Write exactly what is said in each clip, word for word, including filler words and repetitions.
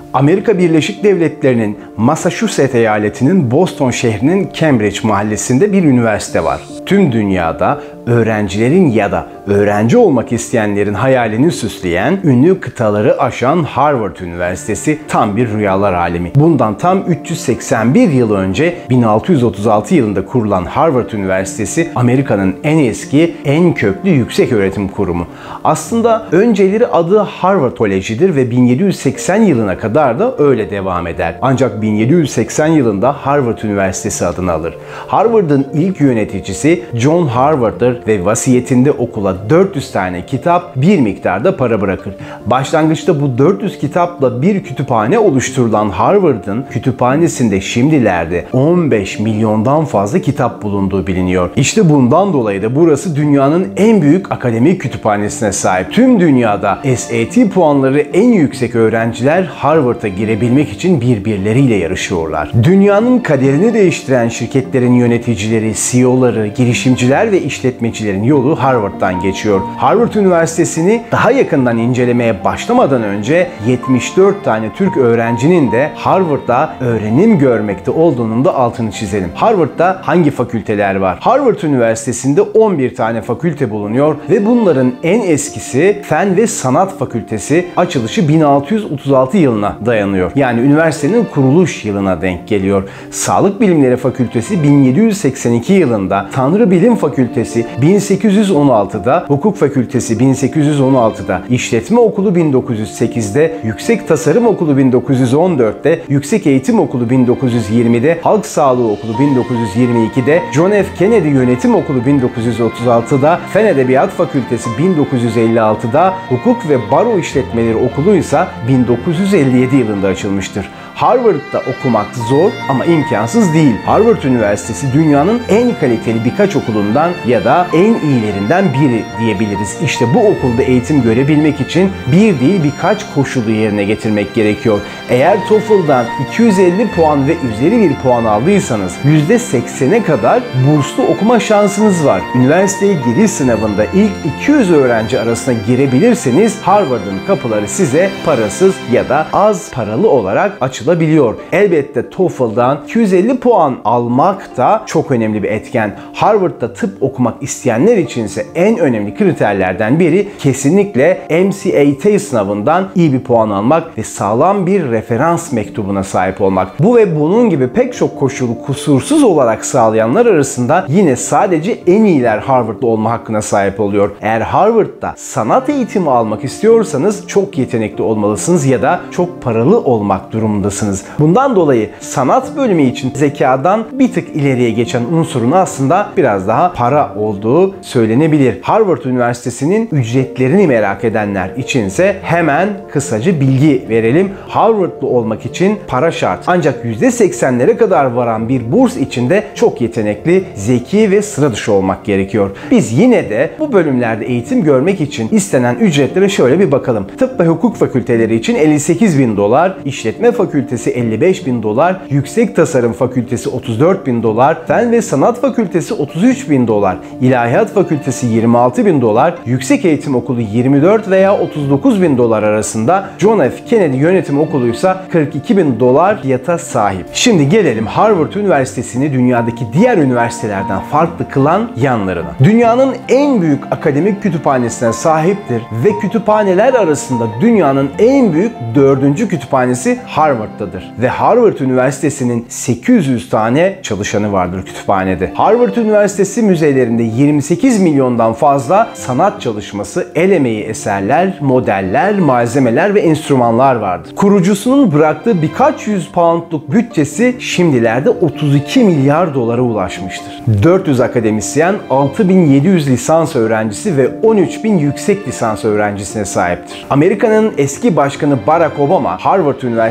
Amerika Birleşik Devletleri'nin Massachusetts eyaletinin Boston şehrinin Cambridge mahallesinde bir üniversite var. Tüm dünyada öğrencilerin ya da öğrenci olmak isteyenlerin hayalini süsleyen, ünlü kıtaları aşan Harvard Üniversitesi tam bir rüyalar alemi. Bundan tam üç yüz seksen bir yıl önce bin altı yüz otuz altı yılında kurulan Harvard Üniversitesi Amerika'nın en eski, en köklü yükseköğretim kurumu. Aslında önceleri adı Harvard Koleji'dir ve bin yedi yüz seksen yılına kadar da öyle devam eder. Ancak bin yedi yüz seksen yılında Harvard Üniversitesi adını alır. Harvard'ın ilk yöneticisi John Harvard'dır ve vasiyetinde okula dört yüz tane kitap, bir miktarda para bırakır. Başlangıçta bu dört yüz kitapla bir kütüphane oluşturulan Harvard'ın kütüphanesinde şimdilerde on beş milyondan fazla kitap bulunduğu biliniyor. İşte bundan dolayı da burası dünyanın en büyük akademik kütüphanesine sahip. Tüm dünyada S A T puanları en yüksek öğrenciler Harvard'a girebilmek için birbirleriyle yarışıyorlar. Dünyanın kaderini değiştiren şirketlerin yöneticileri, C E O'ları, girişimciler ve işletmecilerin yolu Harvard'dan geçiyor. Harvard Üniversitesi'ni daha yakından incelemeye başlamadan önce yetmiş dört tane Türk öğrencinin de Harvard'da öğrenim görmekte olduğunun da altını çizelim. Harvard'da hangi fakülteler var? Harvard Üniversitesi'nde on bir tane fakülte bulunuyor ve bunların en eskisi Fen ve Sanat Fakültesi, açılışı bin altı yüz otuz altı yılına dayanıyor. Yani üniversitenin kuruluş yılına denk geliyor. Sağlık Bilimleri Fakültesi bin yedi yüz seksen iki yılında, Tanrı Bilim Fakültesi bin sekiz yüz on altıda, Hukuk Fakültesi bin sekiz yüz on altıda, İşletme Okulu bin dokuz yüz sekizde, Yüksek Tasarım Okulu bin dokuz yüz on dörtte, Yüksek Eğitim Okulu bin dokuz yüz yirmide, Halk Sağlığı Okulu bin dokuz yüz yirmi ikide, John F. Kennedy Yönetim Okulu bin dokuz yüz otuz altıda, Fen Edebiyat Fakültesi bin dokuz yüz elli altıda, Hukuk ve Baro İşletmeleri Okulu ise bin dokuz yüz elli yedi yılında açılmıştır. Harvard'da okumak zor ama imkansız değil. Harvard Üniversitesi dünyanın en kaliteli birkaç okulundan ya da en iyilerinden biri diyebiliriz. İşte bu okulda eğitim görebilmek için bir değil birkaç koşulu yerine getirmek gerekiyor. Eğer TOEFL'dan iki yüz elli puan ve üzeri bir puan aldıysanız yüzde seksene kadar burslu okuma şansınız var. Üniversiteye giriş sınavında ilk iki yüz öğrenci arasına girebilirseniz Harvard'ın kapıları size parasız ya da az paralı olarak açılabilir. Elbette TOEFL'dan iki yüz elli puan almak da çok önemli bir etken. Harvard'da tıp okumak isteyenler içinse en önemli kriterlerden biri kesinlikle M C A T sınavından iyi bir puan almak ve sağlam bir referans mektubuna sahip olmak. Bu ve bunun gibi pek çok koşulu kusursuz olarak sağlayanlar arasında yine sadece en iyiler Harvard'da olma hakkına sahip oluyor. Eğer Harvard'da sanat eğitimi almak istiyorsanız çok yetenekli olmalısınız ya da çok paralı olmak durumundasınız. Bundan dolayı sanat bölümü için zekadan bir tık ileriye geçen unsurun aslında biraz daha para olduğu söylenebilir. Harvard Üniversitesi'nin ücretlerini merak edenler içinse hemen kısaca bilgi verelim. Harvard'lı olmak için para şart. Ancak yüzde seksenlere kadar varan bir burs içinde çok yetenekli, zeki ve sıra dışı olmak gerekiyor. Biz yine de bu bölümlerde eğitim görmek için istenen ücretlere şöyle bir bakalım. Tıp ve hukuk fakülteleri için elli sekiz bin dolar, işletme fakültesi elli beş bin dolar, Yüksek Tasarım Fakültesi otuz dört bin dolar, Fen ve Sanat Fakültesi otuz üç bin dolar, İlahiyat Fakültesi yirmi altı bin dolar, Yüksek Eğitim Okulu yirmi dört veya otuz dokuz bin dolar arasında, John F. Kennedy Yönetim Okulu ise kırk iki bin dolar fiyata sahip. Şimdi gelelim Harvard Üniversitesi'ni dünyadaki diğer üniversitelerden farklı kılan yanlarına. Dünyanın en büyük akademik kütüphanesine sahiptir ve kütüphaneler arasında dünyanın en büyük dördüncü kütüphanesi Harvard'dadır. Ve Harvard Üniversitesi'nin sekiz yüz tane çalışanı vardır kütüphanede. Harvard Üniversitesi müzelerinde yirmi sekiz milyondan fazla sanat çalışması, el emeği eserler, modeller, malzemeler ve enstrümanlar vardır. Kurucusunun bıraktığı birkaç yüz poundluk bütçesi şimdilerde otuz iki milyar dolara ulaşmıştır. dört yüz akademisyen, altı bin yedi yüz lisans öğrencisi ve on üç bin yüksek lisans öğrencisine sahiptir. Amerika'nın eski başkanı Barack Obama, Harvard Üniversitesi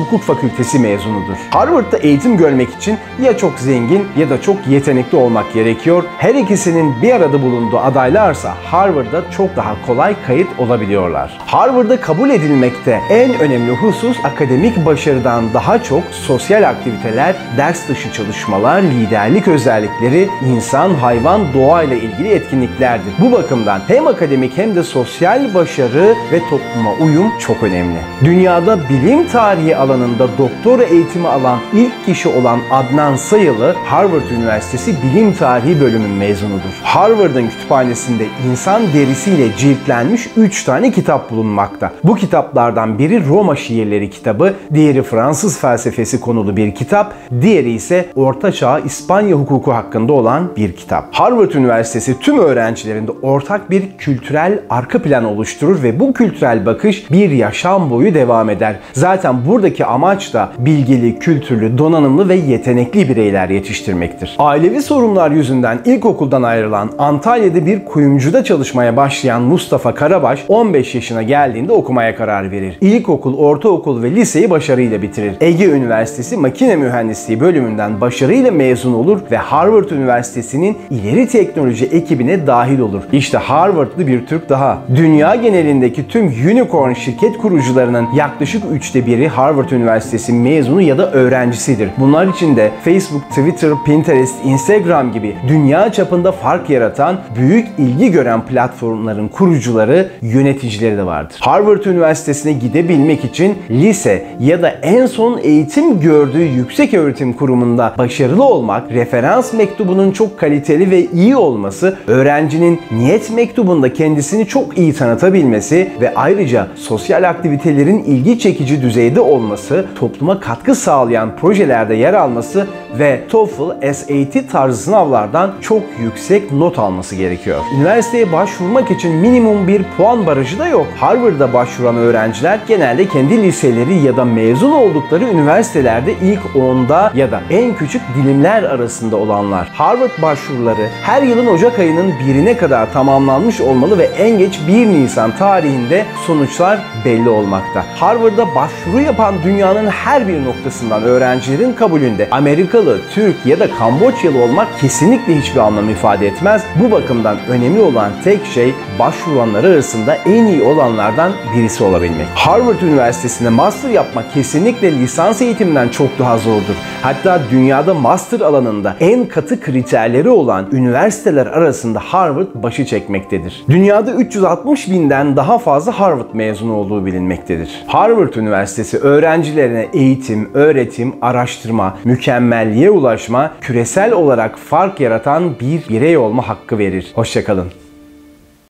Hukuk Fakültesi mezunudur. Harvard'da eğitim görmek için ya çok zengin ya da çok yetenekli olmak gerekiyor. Her ikisinin bir arada bulunduğu adaylarsa Harvard'da çok daha kolay kayıt olabiliyorlar. Harvard'da kabul edilmekte en önemli husus akademik başarıdan daha çok sosyal aktiviteler, ders dışı çalışmalar, liderlik özellikleri, insan, hayvan, doğayla ilgili etkinliklerdir. Bu bakımdan hem akademik hem de sosyal başarı ve topluma uyum çok önemli. Dünyada bilim tarihi alanında doktora eğitimi alan ilk kişi olan Adnan Sayılı, Harvard Üniversitesi Bilim Tarihi bölümünün mezunudur. Harvard'ın kütüphanesinde insan derisiyle ciltlenmiş üç tane kitap bulunmakta. Bu kitaplardan biri Roma Şiirleri kitabı, diğeri Fransız felsefesi konulu bir kitap, diğeri ise Orta Çağ İspanya hukuku hakkında olan bir kitap. Harvard Üniversitesi tüm öğrencilerinde ortak bir kültürel arka plan oluşturur ve bu kültürel bakış bir yaşam boyu devam eder. Zaten buradaki amaç da bilgili, kültürlü, donanımlı ve yetenekli bireyler yetiştirmektir. Ailevi sorunlar yüzünden ilkokuldan ayrılan, Antalya'da bir kuyumcuda çalışmaya başlayan Mustafa Karabaş on beş yaşına geldiğinde okumaya karar verir. İlkokul, ortaokul ve liseyi başarıyla bitirir. Ege Üniversitesi Makine Mühendisliği bölümünden başarıyla mezun olur ve Harvard Üniversitesi'nin ileri teknoloji ekibine dahil olur. İşte Harvard'lı bir Türk daha. Dünya genelindeki tüm unicorn şirket kurucularının yaklaşık üçte biri Harvard Üniversitesi mezunu ya da öğrencisidir. Bunlar içinde Facebook, Twitter, Pinterest, Instagram gibi dünya çapında fark yaratan, büyük ilgi gören platformların kurucuları, yöneticileri de vardır. Harvard Üniversitesi'ne gidebilmek için lise ya da en son eğitim gördüğü yüksek öğretim kurumunda başarılı olmak, referans mektubunun çok kaliteli ve iyi olması, öğrencinin niyet mektubunda kendisini çok iyi tanıtabilmesi ve ayrıca sosyal aktivitelerin ilgi çekici düzeyde olması, topluma katkı sağlayan projelerde yer alması ve TOEFL, S A T tarzı sınavlardan çok yüksek not alması gerekiyor. Üniversiteye başvurmak için minimum bir puan barajı da yok. Harvard'a başvuran öğrenciler genelde kendi liseleri ya da mezun oldukları üniversitelerde ilk onda ya da en küçük dilimler arasında olanlar. Harvard başvuruları her yılın Ocak ayının birine kadar tamamlanmış olmalı ve en geç bir Nisan tarihinde sonuçlar belli olmakta. Harvard'a başvuru yapan dünyanın her bir noktasından öğrencilerin kabulünde Amerikalı, Türk ya da Kamboçyalı olmak kesinlikle hiçbir anlam ifade etmez. Bu bakımdan önemli olan tek şey başvuranlar arasında en iyi olanlardan birisi olabilmek. Harvard Üniversitesi'nde master yapmak kesinlikle lisans eğitiminden çok daha zordur. Hatta dünyada master alanında en katı kriterleri olan üniversiteler arasında Harvard başı çekmektedir. Dünyada üç yüz altmış binden daha fazla Harvard mezunu olduğu bilinmektedir. Harvard Üniversitesi öğrencilerine eğitim, öğretim, araştırma, mükemmelliğe ulaşma, küresel olarak fark yaratan bir birey olma hakkı verir. Hoşça kalın.